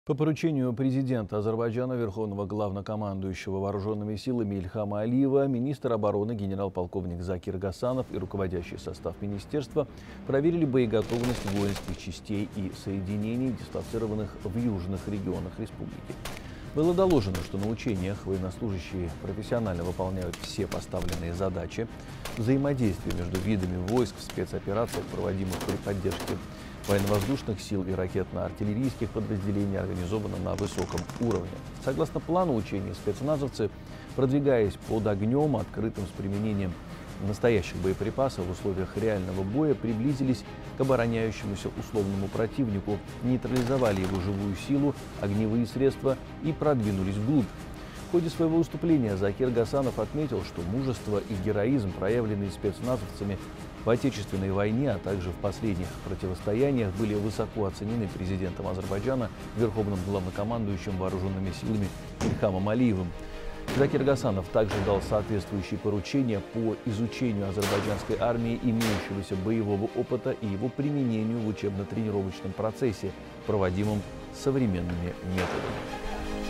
По поручению президента Азербайджана, верховного главнокомандующего вооруженными силами Ильхама Алиева, министр обороны генерал-полковник Закир Гасанов и руководящий состав министерства проверили боеготовность воинских частей и соединений, дислоцированных в южных регионах республики. Было доложено, что на учениях военнослужащие профессионально выполняют все поставленные задачи. Взаимодействие между видами войск в спецоперациях, проводимых при поддержке военно-воздушных сил и ракетно-артиллерийских подразделений, организовано на высоком уровне. Согласно плану учений, спецназовцы, продвигаясь под огнем, открытым с применением настоящих боеприпасов в условиях реального боя, приблизились к обороняющемуся условному противнику, нейтрализовали его живую силу, огневые средства и продвинулись вглубь. В ходе своего выступления Закир Гасанов отметил, что мужество и героизм, проявленные спецназовцами в Отечественной войне, а также в последних противостояниях, были высоко оценены президентом Азербайджана, верховным главнокомандующим вооруженными силами Ильхамом Алиевым. Закир Гасанов также дал соответствующие поручения по изучению азербайджанской армии, имеющегося боевого опыта и его применению в учебно-тренировочном процессе, проводимом современными методами.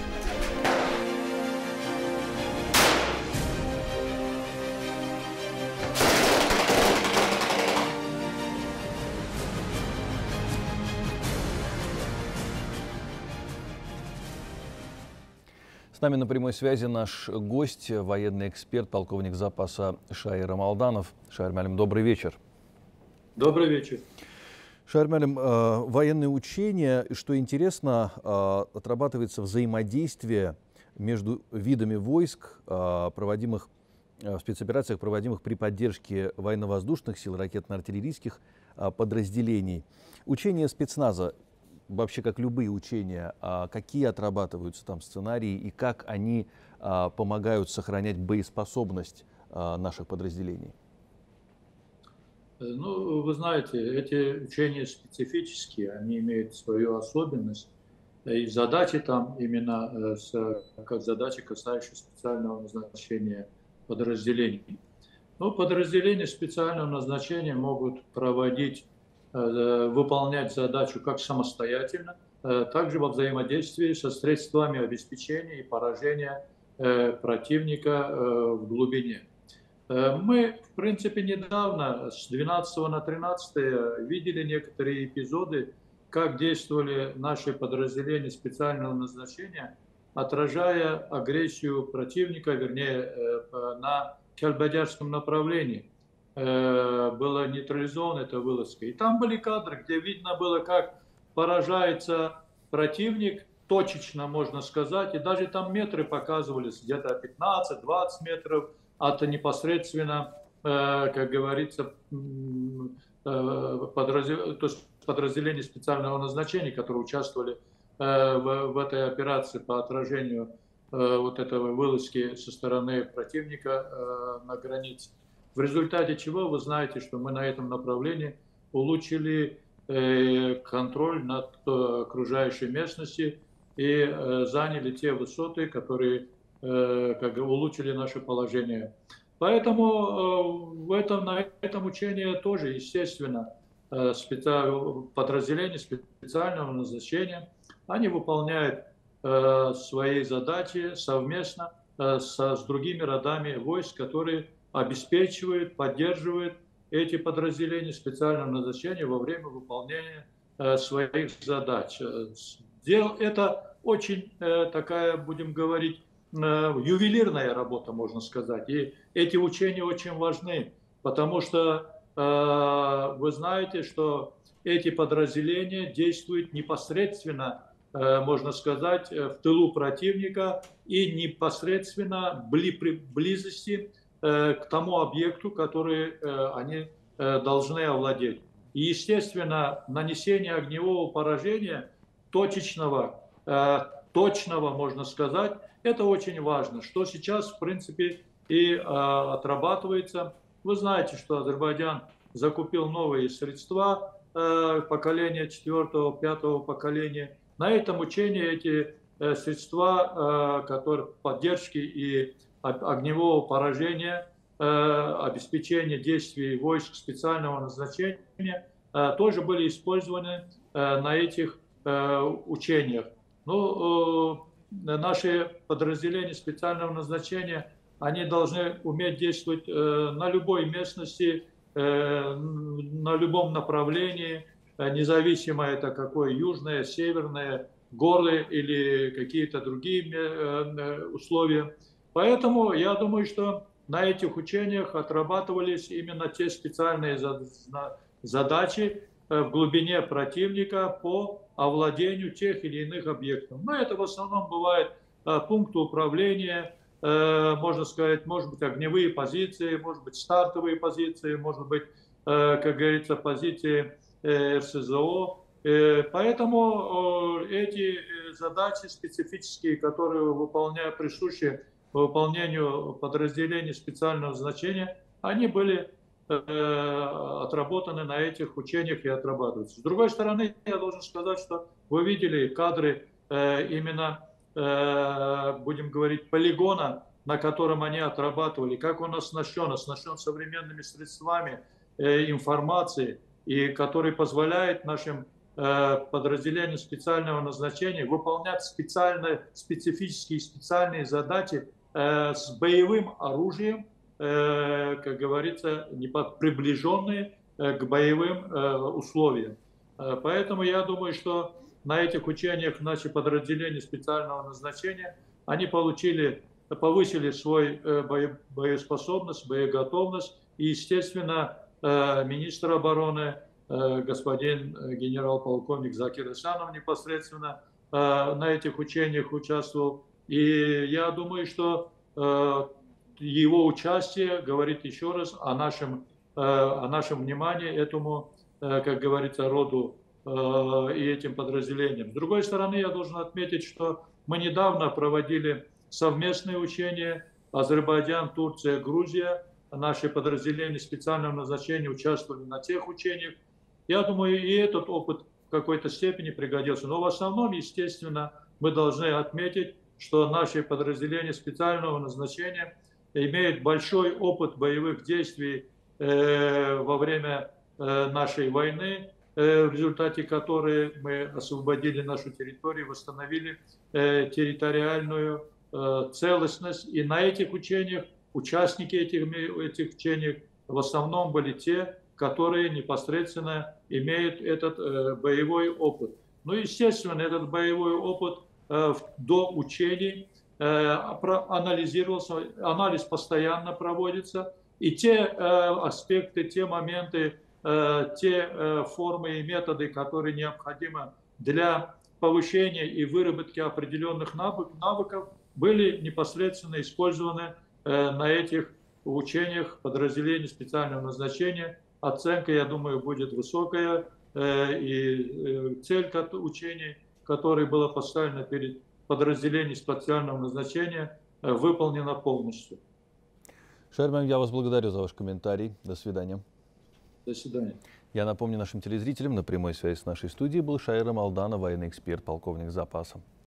С нами на прямой связи наш гость, военный эксперт, полковник запаса Шаир Рамалданов. Шаир Малим, добрый вечер. Добрый вечер. Шаир Малим, военные учения, что интересно, отрабатывается взаимодействие между видами войск, проводимых в спецоперациях, проводимых при поддержке военно-воздушных сил, ракетно-артиллерийских подразделений. Учения спецназа, вообще как любые учения, какие отрабатываются там сценарии и как они помогают сохранять боеспособность наших подразделений? Ну, вы знаете, эти учения специфические, они имеют свою особенность. И задачи там именно как задачи, касающиеся специального назначения подразделений. Ну, подразделения специального назначения могут выполнять задачу как самостоятельно, также во взаимодействии со средствами обеспечения и поражения противника в глубине. Мы, в принципе, недавно, с 12 на 13, видели некоторые эпизоды, как действовали наши подразделения специального назначения, отражая агрессию противника, вернее, на Кельбадярском направлении. Была нейтрализована эта вылазка. И там были кадры, где видно было, как поражается противник, точечно, можно сказать, и даже там метры показывались, где-то 15-20 метров от непосредственно, как говорится, подразделений специального назначения, которые участвовали в этой операции по отражению вот этого вылазки со стороны противника на границе. В результате чего вы знаете, что мы на этом направлении улучшили контроль над окружающей местностью и заняли те высоты, которые как улучшили наше положение. Поэтому на этом учении тоже, естественно, подразделения специального назначения, они выполняют свои задачи совместно с другими родами войск, которые обеспечивают, поддерживают эти подразделения специального назначения во время выполнения своих задач. Это очень такая, будем говорить, ювелирная работа, можно сказать. И эти учения очень важны, потому что вы знаете, что эти подразделения действуют непосредственно, можно сказать, в тылу противника и непосредственно при близости к тому объекту, который они должны овладеть. И, естественно, нанесение огневого поражения точечного, точного, можно сказать, это очень важно, что сейчас, в принципе, и отрабатывается. Вы знаете, что Азербайджан закупил новые средства поколения 4-5 поколения. На этом учении эти средства, которые поддержки и огневого поражения, обеспечения действий войск специального назначения тоже были использованы на этих учениях. Ну, наши подразделения специального назначения, они должны уметь действовать на любой местности, на любом направлении, независимо это какое южное, северное, горы или какие-то другие условия. Поэтому я думаю, что на этих учениях отрабатывались именно те специальные задачи в глубине противника по овладению тех или иных объектов. Но это в основном бывает пункты управления, можно сказать, может быть, огневые позиции, может быть, стартовые позиции, может быть, как говорится, позиции РСЗО. Поэтому эти задачи специфические, которые присущи выполнению подразделений специального значения, они были отработаны на этих учениях и отрабатываются. С другой стороны, я должен сказать, что вы видели кадры именно, будем говорить, полигона, на котором они отрабатывали, как он оснащен современными средствами информации, и который позволяет нашим подразделениям специального назначения выполнять специфические специальные задачи с боевым оружием, как говорится, приближенные к боевым условиям. Поэтому я думаю, что на этих учениях наши подразделения специального назначения, они повысили свою боеспособность, боеготовность. И, естественно, министр обороны, господин генерал-полковник Закир Гасанов непосредственно на этих учениях участвовал. И я думаю, что его участие говорит еще раз о нашем внимании этому, как говорится, роду и этим подразделениям. С другой стороны, я должен отметить, что мы недавно проводили совместные учения Азербайджан, Турция, Грузия. Наши подразделения специального назначения участвовали на тех учениях. Я думаю, и этот опыт в какой-то степени пригодился. Но в основном, естественно, мы должны отметить, что наши подразделения специального назначения имеют большой опыт боевых действий во время нашей войны, в результате которой мы освободили нашу территорию, восстановили территориальную целостность. И на этих учениях, участники этих учений в основном были те, которые непосредственно имеют этот боевой опыт. Ну, естественно, этот боевой опыт до учений анализировался, анализ постоянно проводится, и те аспекты, те моменты, те формы и методы, которые необходимы для повышения и выработки определенных навыков, были непосредственно использованы на этих учениях подразделений специального назначения. Оценка, я думаю, будет высокая, и цель учений, которая была поставлена перед подразделением специального назначения, выполнена полностью. Шаир, я вас благодарю за ваш комментарий. До свидания. До свидания. Я напомню нашим телезрителям, на прямой связи с нашей студией был Шаир Малданов, военный эксперт, полковник запаса.